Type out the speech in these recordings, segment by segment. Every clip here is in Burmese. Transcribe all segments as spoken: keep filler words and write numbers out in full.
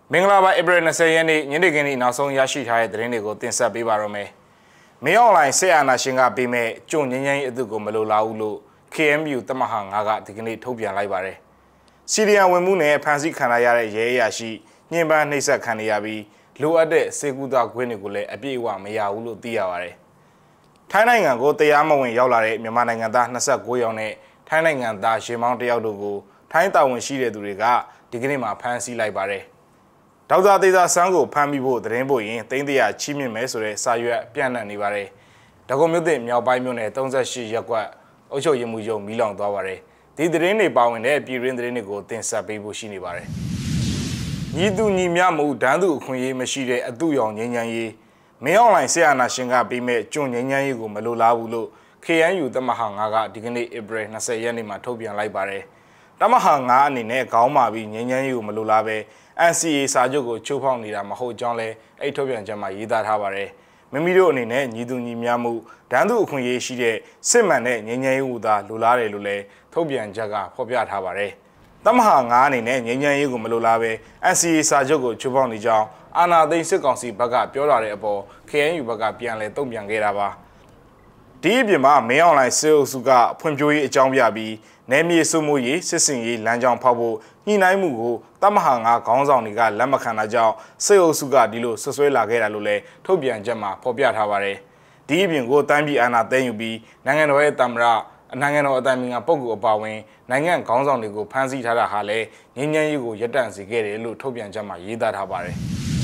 မင်္ဂလာပါဧပြီ၂၀ရက်နေ့ညနေခင်းနေ့နောက်ဆုံးရရှိထားတဲ့သတင်းတွေကိုတင်ဆက်ပေးပါရမယ်။မင်းအွန်လိုင်းဆက်အာဏာရှင်ကပေးမဲ့ကြုံငင်းငင်းအသစ်ကိုမလိုလားဘူးလို့ K M U တမဟာငါးကဒီကနေ့ထုတ်ပြန်လိုက်ပါတယ်။စီရီယံဝင်မှုနဲ့ဖမ်းဆီးခံရတဲ့ရဲအရာရှိညှဉ်းပန်းနှိပ်စက်ခံရပြီးလိုအပ်တဲ့စေကူတာခွင့်တွေကိုလည်းအပြည့်အဝမရဘူးလို့သိရပါတယ်။ထိုင်းနိုင်ငံကိုတရားမဝင်ရောက်လာတဲ့မြန်မာနိုင်ငံသား၂၉ယောက်နဲ့ထိုင်းနိုင်ငံသားရေမောင်းတယောက်တို့ကိုထိုင်းတာဝန်ရှိတဲ့သူတွေကဒီကနေ့မှဖမ်းဆီးလိုက်ပါတယ်။ဒေါက်တာသေးသာဆန်းကိုဖမ်းမိဖို့သတင်းပို့ရင်တင်းတရာချီးမြှင့်မယ်ဆိုတဲ့စာရွက်ပြန့်နှံ့နေပါတယ်။ဒဂုံမြို့သစ်မြောက်ပိုင်းမြို့နယ်၃၈ရပ်ကွက်အုပ်ချုပ်ရေးမှူးချုပ်မီးလောင်သွားပါတယ်။ဒီသတင်းတွေပါဝင်တဲ့ပြည်ရင်းသတင်းတွေကိုတင်ဆက်ပေးဖို့ရှိနေပါတယ်။ညီသူညီမျှမှုဒန်းသူအခွင့်အရေးမရှိတဲ့အတူရောင်ငြိမ်းချမ်းရေးမင်းအွန်လိုင်းဆရာနာရှင်ကပြီးမဲ့ကျွန်းငြိမ်းချမ်းရေးကိုမလိုလားဘူးလို့ K M U တမဟာငါးကဒီကနေ့ဧပြီ၂၀ရက်နေ့မှာထုတ်ပြန်လိုက်ပါတယ်။တမဟာငါးအနေနဲ့ခေါင်းမာပြီးငြိမ်းချမ်းရေးကိုမလိုလားပဲN C A စာချုပ်ကိုချိုးဖောက်နေတာမဟုတ်ကြောင်းလဲအဲ့ထုတ်ပြန်ချက်မှာရေးသားထားပါတယ်။မိမိတို့အနေနဲ့ညီသူညီမျှမှုဒန်းသူအခွင့်အရေးရှိတဲ့စစ်မှန်တဲ့ငြိမ်းချမ်းရေးဟူသာလိုလားတယ်လို့လဲထုတ်ပြန်ချက်ကဖော်ပြထားပါတယ်။တမဟာငါးအနေနဲ့ငြိမ်းချမ်းရေးကိုမလိုလားပဲ N C A စာချုပ်ကိုချိုးဖောက်နေကြောင်းအာဏာသိမ်းစစ်ကောင်စီဘက်ကပြောလာတဲ့အပေါ် K M U ဘက်ကပြန်လဲတုံ့ပြန်ခဲ့တာပါ။ဒီအပြင်မှာမင်းအွန်လိုင်းစေအုပ်စုကဖွံ့ဖြိုးရေးအကြောင်းပြပြီးနယ်မြေစုမှုရေးစစ်စင်ရေးလမ်းကြောင်းဖောက်ဖို့ညှိနှိုင်းမှုကိုတမဟာငါခေါင်းဆောင်တွေကလက်မခံတာကြောင့်စေအုပ်စုကဒီလိုဆွဆွဲလာခဲ့တာလို့လည်းထုတ်ပြန်ချက်မှာဖော်ပြထားပါတယ်။ဒီအပြင်ကိုတိုင်းပြည်အာဏာသိမ်းယူပြီးနိုင်ငံတော်ရဲ့တမရနိုင်ငံတော်အတိုင်ပင်ခံပုဂ္ဂိုလ်အပါအဝင်နိုင်ငံခေါင်းဆောင်တွေကိုဖမ်းဆီးထားတာဟာလည်းငြိမ်းချမ်းရေးကိုရပ်တန့်စေခဲ့တယ်လို့ထုတ်ပြန်ချက်မှာရေးသားထားပါတယ်။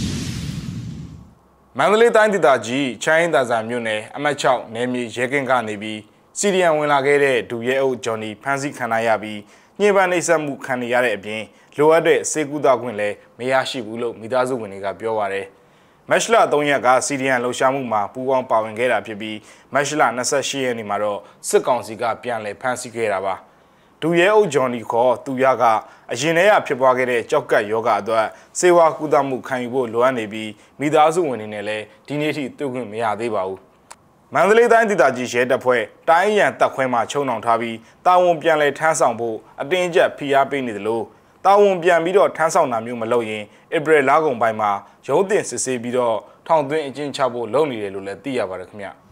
မန္တလေးတိုင်းဒေသကြီးချမ်းသာစာမြို့နယ်အမှတ်၆နယ်မြေရဲကင်းကနေပြီးစီရီယံဝင်လာခဲ့တဲ့ဒူရဲအုပ်ဂျွန်နီဖမ်းဆီးခံရပြီးညှဉ်းပန်းနှိပ်စက်မှုခံရတဲ့အပြင်လိုအပ်တဲ့စေကူတာခွင့်လည်းမရရှိဘူးလို့မိသားစုဝင်တွေကပြောပါတယ်။မက်ရှလ၃ရက်ကစီရီယံလှုပ်ရှားမှုမှာပူးပေါင်းပါဝင်ခဲ့တာဖြစ်ပြီးမက်ရှလ၂၈ရက်နေ့မှာတော့စစ်ကောင်စီကပြန်လည်ဖမ်းဆီးခဲ့တာပါ။ဒူရဲအုပ်ဂျွန်နီခေါ်သူရကအရင်တည်းကဖြစ်ပွားခဲ့တဲ့ကြောက်ကတ်ယောဂအတွက်စေဝါကူတာမှုခံယူဖို့လိုအပ်နေပြီးမိသားစုဝင်တွေနဲ့လည်းဒီနေ့ထိတွေ့ခွင့်မရသေးပါဘူး။မန္တလေးတိုင်းဒေသကြီးရဲတပ်ဖွဲ့တိုင်းရန်တပ်ခွဲမှာချုံနှောင်ထားပြီးတာဝန်ပြန်လည်ထမ်းဆောင်ဖို့အတင်းအကျပ်ဖိအားပေးနေတယ်လို့တာဝန်ပြန်ပြီးတော့ထမ်းဆောင်တာမျိုးမလုပ်ရင်ဧပြီလကုန်ပိုင်းမှာရုံးတင်စစ်ဆေးပြီးတော့ထောင်သွင်းအကျဉ်းချဖို့လုပ်နေတယ်လို့လည်းသိရပါတယ်ခင်ဗျ။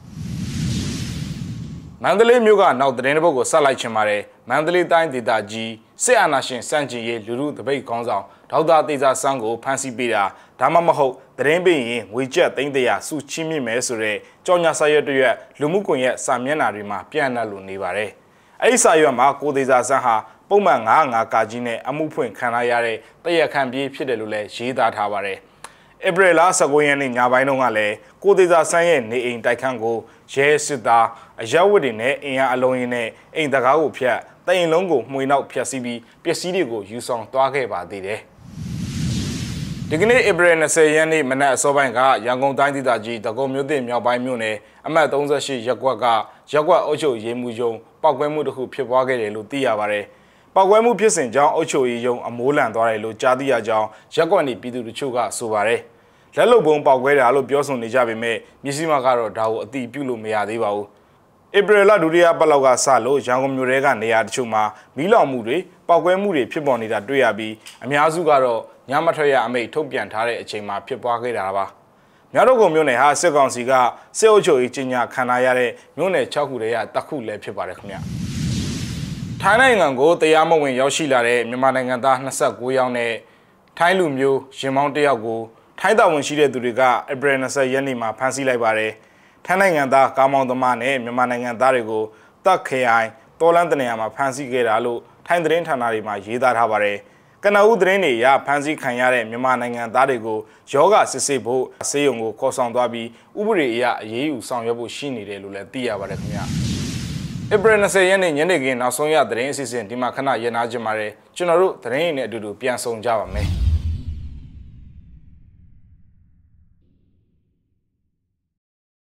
မန္တလေးမြို့ကနောက်သတင်းတစ်ပုဒ်ကိုဆက်လိုက်ချင်ပါတယ်။မန္တလေးတိုင်းဒေသကြီးစစ်အာဏာရှင်စန့်ကျင်ရေးလူလူတပိတ်ခေါင်းဆောင်ဒေါက်တာသေးသာဆန်းကိုဖမ်းဆီးပေးတာဒါမှမဟုတ်သတင်းပေးရင်ငွေကျပ်သိန်းတရာစုချင်းမြင့်မယ်ဆိုတဲ့ကြော်ညာစာရွက်တရွက်လူမှုကွန်ရက်စာမျက်နှာတွေမှာပြန့်နှံ့လို့နေပါတယ်။အဲ့ဒီစာရွက်မှာကိုသေးသာဆန်းဟာပုံမှန်ငါးငါးကာကြီးနဲ့အမှုဖွင့်ခံရတဲ့တရက်ခံပြေးဖြစ်တယ်လို့လည်းရေးသားထားပါတယ်။ဧပြီလ၁၉ရက်နေ့ညပိုင်းတုန်းကလည်းကိုသေးသာဆန်းရဲ့နေအိမ်တိုက်ခန်းကိုရဲစစ်သားအရက်ဝတ်တွေနဲ့အင်အားအလုံးရင်းနဲ့အိမ်တကားကိုဖျက်တိုင်လုံးကိုမှွေနောက်ဖျက်ဆီးပြီးပစ္စည်းတွေကိုယူဆောင်သွားခဲ့ပါသေးတယ်။ဒီကနေ့ဧပြီ၂၀ရက်နေ့မနက်အစောပိုင်းကရန်ကုန်တိုင်းဒေသကြီးဒဂုံမြို့သစ်မြောက်ပိုင်းမြို့နယ်အမှတ်၃၈ရပ်ကွက်ကရပ်ကွက်အုပ်ချုပ်ရေးမှူးရုံးပောက်ကွဲမှုတစ်ခုဖြစ်ပွားခဲ့တယ်လို့သိရပါတယ်။ပောက်ကွဲမှုဖြစ်စဉ်ကြောင့်အုပ်ချုပ်ရေးရုံးအမိုးလန်သွားတယ်လို့ကြားသိရကြောင်းရပ်ကွက်နေပြည်သူတို့ကဆိုပါတယ်။လက်လုံပုံပောက်ကွဲတာလို့ပြောဆိုနေကြပေမဲ့မြစည်းမကတော့ဒါကိုအတိပြုလို့မရသေးပါဘူး။ဧပြီလဒုတိယပတ်လောက်ကစလို့ရန်ကုန်မြို့ထဲကနေရာတချို့မှာမီးလောင်မှုတွေပောက်ကွဲမှုတွေဖြစ်ပေါ်နေတာတွေ့ရပြီးအများစုကတော့ညမထွက်ရအမိန့်ထုတ်ပြန်ထားတဲ့အချိန်မှာဖြစ်ပွားခဲ့တာပါ။မြောက်ဒဂုံမြို့နယ်ဟာစစ်ကောင်စီကစစ်အုပ်ချုပ်ရေးကြီးညာခံရတဲ့မြို့နယ်၆ခုတည်းကတစ်ခုလည်းဖြစ်ပါတယ်ခင်ဗျ။ထိုင်းနိုင်ငံကိုတရားမဝင်ရောက်ရှိလာတဲ့မြန်မာနိုင်ငံသား၂၉ယောက်နဲ့ထိုင်းလူမျိုးရင်မောင်းတယောက်ကိုထိုင်းတာဝန်ရှိတဲ့သူတွေကဧပြီ၂၀ရက်နေ့မှာဖမ်းဆီးလိုက်ပါတယ်။ထိုင်းနိုင်ငံသားကားမောင်းသမားနဲ့မြန်မာနိုင်ငံသားတွေကိုတပ်ခရိုင်တော်လန်းတနေရာမှာဖမ်းဆီးခဲ့တာလို့ထိုင်းသတင်းဌာနတွေမှာရေးသားထားပါတယ်။ကနဦးသတင်းတွေအရဖမ်းဆီးခံရတဲ့မြန်မာနိုင်ငံသားတွေကိုယောဂစစ်ဆေးဖို့ဆေးရုံကိုခေါ်ဆောင်သွားပြီးဥပဒေအရအရေးယူဆောင်ရွက်ဖို့ရှိနေတယ်လို့လည်းသိရပါတယ်ခင်ဗျာ။ဧပြီ၂၀ရက်နေ့ညနေခင်းနောက်ဆုံးရသတင်းအစီအစဉ်ဒီမှာခဏရနာကြပါမယ်။ကျွန်တော်တို့သတင်းရင်းနဲ့အတူတူပြန်ဆောင်ကြပါမယ်။